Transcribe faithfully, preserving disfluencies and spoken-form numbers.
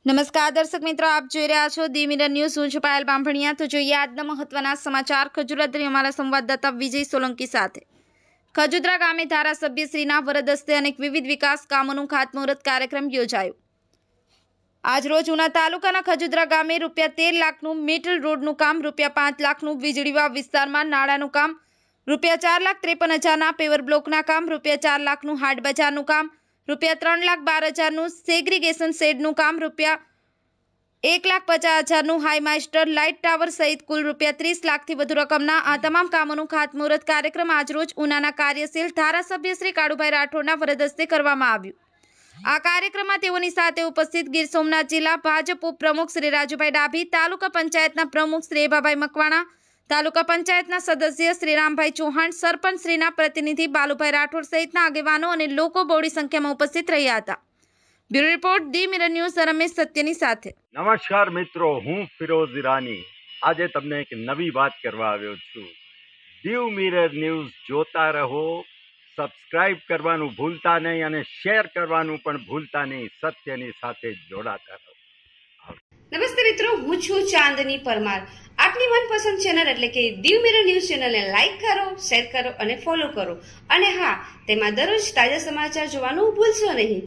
નમસ્કાર દર્શક મિત્રો, આપ જોઈ રહ્યા છો ધી મિરર ન્યૂઝ. હું છું પાયલ બાંભણિયા. તો જોઈએ આજના મહત્વના સમાચાર ખજુરાથી અમારા સંવાદદાતા વિજય સોલંકી સાથે. ખજુદરા ગામે ધારાસભ્યશ્રીના વરદ હસ્તે અનેક વિવિધ વિકાસ કામોનું ખાતમુહૂર્ત કાર્યક્રમ યોજાયો. આજરોજ ઉના તાલુકાના ખજુદરા ગામે રૂપિયા તેર લાખનું મેટલ રોડનું કામ, રૂપિયા પાંચ લાખનું વીજળીવાવ વિસ્તારમાં નાળાનું કામ, રૂપિયા ચાર લાખ ત્રેપન હજારના પેવર બ્લોકના કામ, રૂપિયા ચાર લાખનું હાટ બજારનું કામ, રૂપિયા ત્રણ લાખ બાર હજારનું સેગ્રીગેશન શેડનું કામ, રૂપિયા એક લાખ પચાસ હજારનું હાઈ માસ્ટર લાઇટ ટાવર સહિત કુલ રૂપિયા ત્રીસ લાખથી વધુ રકમના આ તમામ કામોનું ખાતમુહૂર્ત કાર્યક્રમ આજરોજ ઉનાના કાર્યશીલ ધારાસભ્ય શ્રી કાળુભાઈ રાઠોડના વરદ હસ્તે કરવામાં આવ્યું. આ કાર્યક્રમમાં તેઓની સાથે ઉપસ્થિત ગીર સોમનાથ જિલ્લા ભાજપ ઉપપ્રમુખ શ્રી રાજુભાઈ ડાભી, તાલુકા પંચાયતના પ્રમુખ શ્રી એભાભાઈ મકવાણા, તાલુકા પંચાયતના સદસ્ય શ્રી રામભાઈ ચૌહાણ, સરપંચ શ્રીના પ્રતિનિધિ બાલુભાઈ રાઠોડ સહિતના આગેવાનો અને લોકો બહોળી સંખ્યામાં ઉપસ્થિત રહ્યા હતા. Bureau report, the mirror news, Ramesh સત્યની સાથે. નમસ્કાર મિત્રો, હું ફિરોઝ ઈરાની આજે તમને એક નવી વાત કરવા આવ્યો છું. ધી મિરર ન્યૂઝ જોતા રહો, સબસ્ક્રાઇબ કરવાનું ભૂલતા નહીં અને શેર કરવાનું પણ ભૂલતા નહીં. સત્યની સાથે જોડાતા રહો. નમસ્તે મિત્રો, હું છું ચાંદની પરમાર. આપની મનપસંદ ચેનલ એટલે કે ધી મિરર ન્યૂઝ ચેનલને લાઈક કરો, શેર કરો અને ફોલો કરો. અને હા, તેમાં દરરોજ તાજા સમાચાર જોવાનું ભૂલશો નહીં.